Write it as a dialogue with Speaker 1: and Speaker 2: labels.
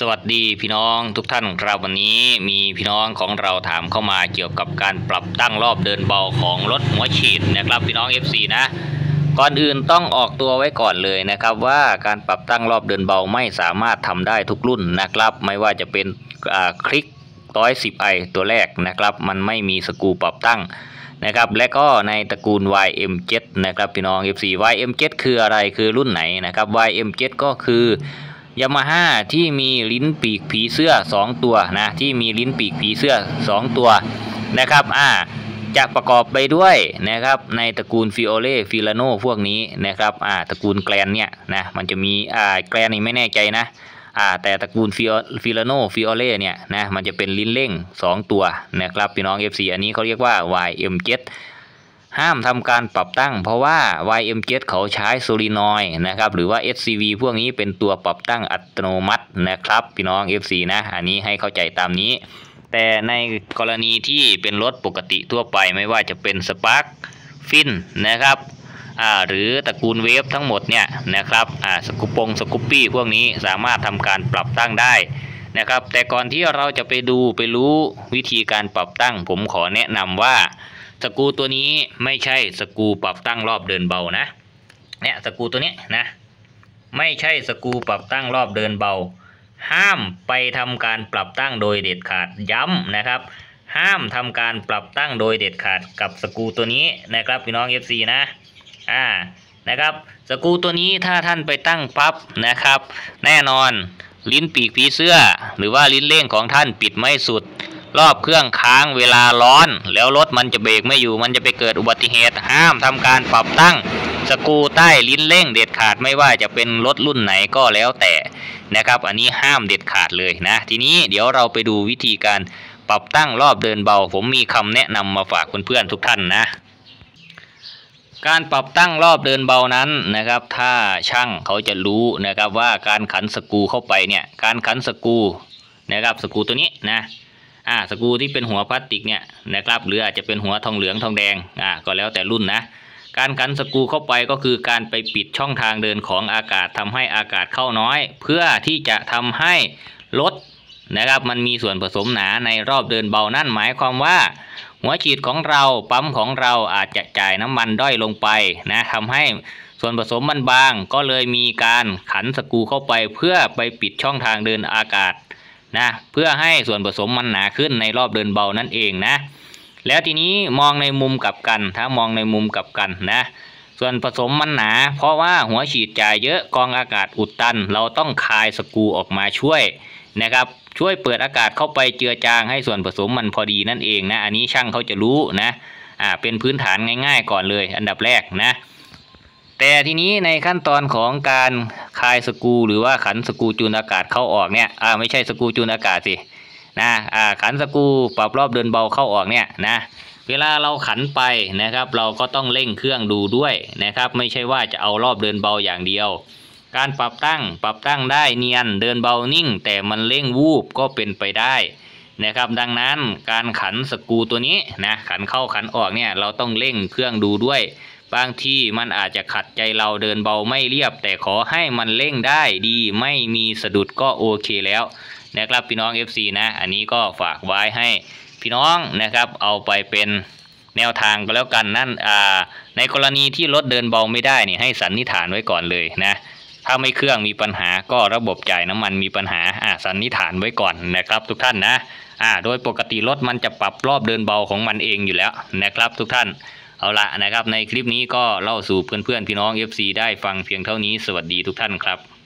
Speaker 1: วัสดีพี่น้องทุกท่านครับวันนี้มีพี่น้องของเราถามเข้ามาเกี่ยวกับการปรับตั้งรอบเดินเบาของรถหัวฉีดนะครับพี่น้อง FC นะก่อนอื่นต้องออกตัวไว้ก่อนเลยนะครับว่าการปรับตั้งรอบเดินเบาไม่สามารถทำได้ทุกรุ่นนะครับไม่ว่าจะเป็นคลิก110i ตัวแรกนะครับมันไม่มีสกรูปรับตั้งนะครับและก็ในตระกูล YM7 นะครับพี่น้อง FC YM7 คืออะไรคือรุ่นไหนนะครับ YM7 ก็คือยามาฮ่าที่มีลิ้นปีกผีเสื้อ2ตัวนะที่มีลิ้นปีกผีเสื้อ2ตัวนะครับจะประกอบไปด้วยนะครับในตระกูลฟิโอเล่ฟิลาโนพวกนี้นะครับตระกูลแกลนเนี่ยนะมันจะมีแกลนนี่ไม่แน่ใจนะแต่ตระกูลฟิลาโนฟิโอเล่เนี่ยนะมันจะเป็นลิ้นเร่ง2ตัวนะครับพี่น้อง FC อันนี้เขาเรียกว่า YM7 ห้ามทำการปรับตั้งเพราะว่า YM7 เขาใช้โซลีนอยด์นะครับหรือว่า SCV พวกนี้เป็นตัวปรับตั้งอัตโนมัตินะครับพี่น้อง FC นะอันนี้ให้เข้าใจตามนี้แต่ในกรณีที่เป็นรถปกติทั่วไปไม่ว่าจะเป็นสปาร์คฟินนะครับหรือตระกูลเวฟทั้งหมดเนี่ยนะครับสกูปปี้พวกนี้สามารถทำการปรับตั้งได้นะครับแต่ก่อนที่เราจะไปรู้วิธีการปรับตั้งผมขอแนะนำว่าสกรูตัวนี้ไม่ใช่สกรูปรับตั้งรอบเดินเบานะเนี่ยสกรูตัวนี้นะไม่ใช่สกรูปรับตั้งรอบเดินเบาห้ามไปทำการปรับตั้งโดยเด็ดขาดย้ำนะครับห้ามทำการปรับตั้งโดยเด็ดขาดกับสกรูตัวนี้นะครับพี่น้อง FC นะนะครับสกรูตัวนี้ถ้าท่านไปตั้งปั๊บนะครับแน่นอนลิ้นปีกผีเสื้อหรือว่าลิ้นเร่งของท่านปิดไม่สุดรอบเครื่องค้างเวลาร้อนแล้วรถมันจะเบรกไม่อยู่มันจะไปเกิดอุบัติเหตุห้ามทำการปรับตั้งสกรูใต้ลิ้นเร่งเด็ดขาดไม่ว่าจะเป็นรถรุ่นไหนก็แล้วแต่นะครับอันนี้ห้ามเด็ดขาดเลยนะทีนี้เดี๋ยวเราไปดูวิธีการปรับตั้งรอบเดินเบาผมมีคำแนะนำมาฝากเพื่อนๆทุกท่านนะการปรับตั้งรอบเดินเบานั้นนะครับถ้าช่างเขาจะรู้นะครับว่าการขันสกรูเข้าไปเนี่ยการขันสกรูนะครับสกรูตัวนี้นะสกรูที่เป็นหัวพลาสติกเนี่ยนะครับหรืออาจจะเป็นหัวทองเหลืองทองแดงก็แล้วแต่รุ่นนะการขันสกรูเข้าไปก็คือการไปปิดช่องทางเดินของอากาศทำให้อากาศเข้าน้อยเพื่อที่จะทำให้รถนะครับมันมีส่วนผสมหนาในรอบเดินเบานั่นหมายความว่าหัวฉีดของเราปั๊มของเราอาจจะจ่ายน้ำมันด้อยลงไปนะทำให้ส่วนผสมมันบางก็เลยมีการขันสกรูเข้าไปเพื่อไปปิดช่องทางเดินอากาศนะเพื่อให้ส่วนผสมมันหนาขึ้นในรอบเดินเบานั่นเองนะแล้วทีนี้มองในมุมกลับกันถ้ามองในมุมกลับกันนะส่วนผสมมันหนาเพราะว่าหัวฉีดจ่ายเยอะกองอากาศอุดตันเราต้องคายสกรูออกมาช่วยนะครับช่วยเปิดอากาศเข้าไปเจือจางให้ส่วนผสมมันพอดีนั่นเองนะอันนี้ช่างเขาจะรู้นะเป็นพื้นฐานง่ายๆก่อนเลยอันดับแรกนะแต่ทีนี้ในขั้นตอนของการคายสกรูหรือว่าขันสกรูจูนอากาศเข้าออกเนี่ยไม่ใช่สกรูจูนอากาศสินะขันสกรูปรับรอบเดินเบาเข้าออกเนี่ยนะเวลาเราขันไปนะครับเราก็ต้องเร่งเครื่องดูด้วยนะครับไม่ใช่ว่าจะเอารอบเดินเบาอย่างเดียวการปรับตั้งได้เนียนเดินเบานิ่งแต่มันเร่งวูบก็เป็นไปได้นะครับดังนั้นการขันสกรูตัวนี้นะขันเข้าขันออกเนี่ยเราต้องเร่งเครื่องดูด้วยบางที่มันอาจจะขัดใจเราเดินเบาไม่เรียบแต่ขอให้มันเร่งได้ดีไม่มีสะดุดก็โอเคแล้วนะครับพี่น้อง FC นะอันนี้ก็ฝากไว้ให้พี่น้องนะครับเอาไปเป็นแนวทางก็แล้วกันนั่นในกรณีที่รถเดินเบาไม่ได้นี่ให้สันนิษฐานไว้ก่อนเลยนะถ้าไม่เครื่องมีปัญหาก็ระบบจ่ายน้ำมันมีปัญหาสันนิษฐานไว้ก่อนนะครับทุกท่านนะโดยปกติรถมันจะปรับรอบเดินเบาของมันเองอยู่แล้วนะครับทุกท่านเอาละนะครับในคลิปนี้ก็เล่าสู่เพื่อนๆพี่น้อง FC ได้ฟังเพียงเท่านี้สวัสดีทุกท่านครับ